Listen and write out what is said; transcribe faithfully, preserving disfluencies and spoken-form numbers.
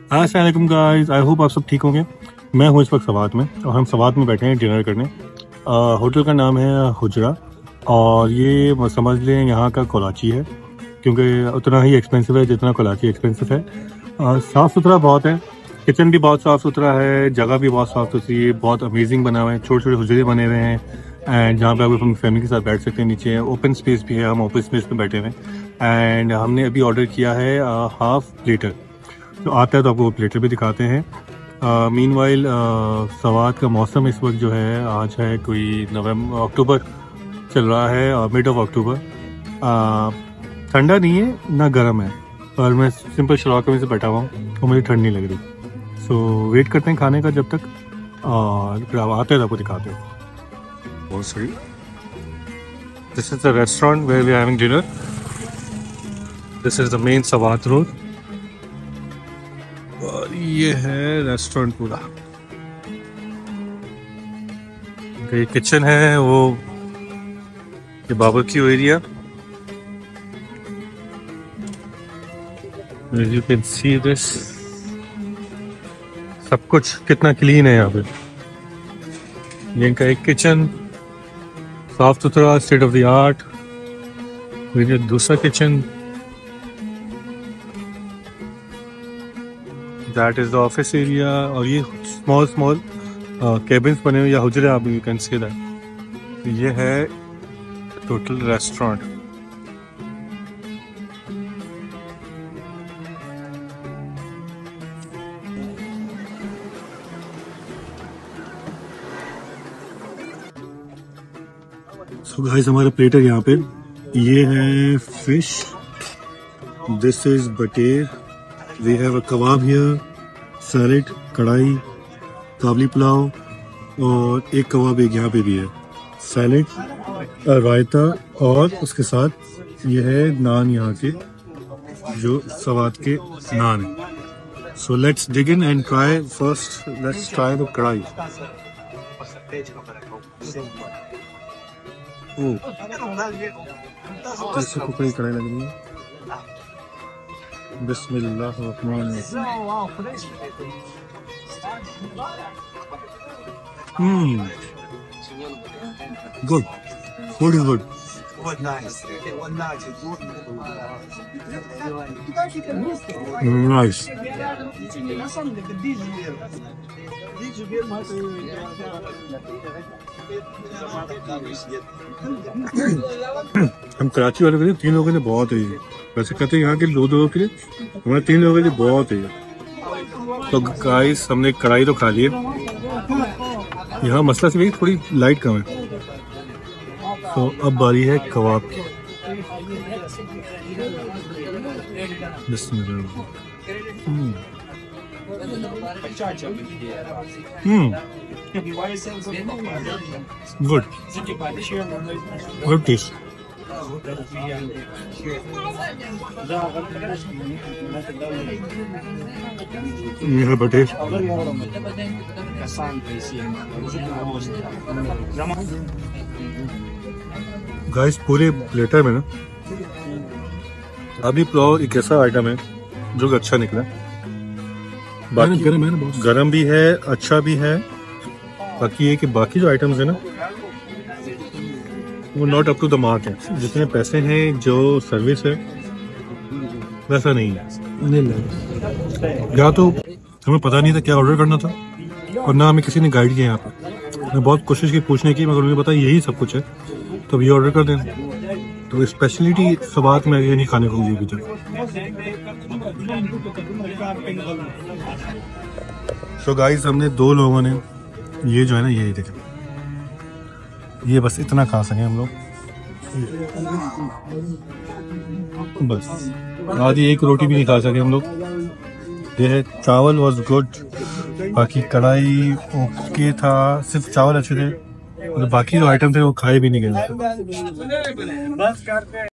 अस्सलाम वालेकुम guys, I hope आप सब ठीक होंगे। मैं हूँ इस वक्त सवात में और हम सवात में बैठे हैं डिनर करने। होटल का नाम है हुजरा और ये समझ लें यहाँ का कोलाची है, क्योंकि उतना ही एक्सपेंसिव है जितना कोलाची एक्सपेंसिव है। साफ़ सुथरा बहुत है, किचन भी बहुत साफ़ सुथरा है, जगह भी बहुत साफ़ सुथरी है, बहुत अमेजिंग बना हुआ है। छोटे छोटे हुजरे बने हुए हैं एंड जहाँ पे आप अपनी फैमिली के साथ बैठ सकते हैं। नीचे ओपन स्पेस भी है, हम ओपन स्पेस में बैठे हुए हैं। एंड हमने अभी ऑर्डर किया है हाफ प्लेटर, तो आता है तो आपको वो प्लेटर भी दिखाते हैं। मीन वाइल सवात का मौसम इस वक्त जो है, आज है कोई नवंबर अक्टूबर चल रहा है और मिड ऑफ अक्टूबर। ठंडा नहीं है ना गर्म है, और मैं सिंपल शराब में से बैठा हुआ हूँ और मुझे ठंड नहीं लग रही। सो so, वेट करते हैं खाने का जब तक, और फिर आप आते हैं तो आपको दिखाते हैं। This is the restaurant where we are having dinner. This is the main Swat road और ये है रेस्टोरेंट पूरा। ये किचन है, वो ये barbecue area. As you can see this, सब कुछ कितना क्लीन है यहाँ पे। ये इनका एक किचन, साफ सुथरा, स्टेट ऑफ द आर्ट। ये दूसरा kitchen, that is the office area. और ये स्मॉल स्मॉल केबिन्स बने हुए या हुजरे, आप यू कैन सी दैट। ये है टोटल रेस्टोरेंट। सो गाइस, हमारा प्लेटर यहाँ पे ये है fish, this is bater, we have a kebab here, salad, karahi, Kabuli pulao और एक कबाब एक यहाँ पे भी है, सैलेड, रायता और उसके साथ ये है नान, यहाँ के जो सवात के नान है। So let's dig in and try first, let's try the karahi. कैसे कुकड़ी कढ़ाई लग रही है। बिस्मिल्लाह रहमान रहीम। Good, food is good. Nice. हम कराची वाले के लिए तीन लोगों के लिए बहुत है ये। वैसे कहते हैं यहाँ के दो लोगों के लिए, हमारे तीन लोगों के लिए बहुत है ये। तो गाइस, हमने कढ़ाई तो खा ली है। यहाँ मसला से भी थोड़ी लाइट कम है। तो अब बारी है कबाब की। बिस्मिल्लाह। Hmm good, good taste. ये है बटेर। गाइस, पूरे प्लेटर में ना अभी पुलाव एक ऐसा आइटम है जो अच्छा निकला। बाकी गरम है ना, बहुत गरम भी है, अच्छा भी है। बाकी ये कि बाकी जो आइटम्स है ना, वो not up to the mark है। जितने पैसे हैं, जो सर्विस है, वैसा नहीं है। या तो हमें पता नहीं था क्या ऑर्डर करना था, और ना हमें किसी ने गाइड किया। यहाँ पर मैं बहुत कोशिश की पूछने की, मगर उन्हें पता यही सब कुछ है, तो ये ऑर्डर कर दें। तो स्पेशलिटी सवात में ये नहीं खाने को मिली अभी। सो गाइस, हमने दो लोगों ने ये जो है ना, ये देखें, ये बस इतना खा सके हम लोग, बस आधी एक रोटी भी नहीं खा सके हम लोग। ये है, चावल वॉज गुड, बाकी कढ़ाई ओके था, सिर्फ चावल अच्छे थे, और बाकी जो आइटम थे वो खाए भी नहीं गए।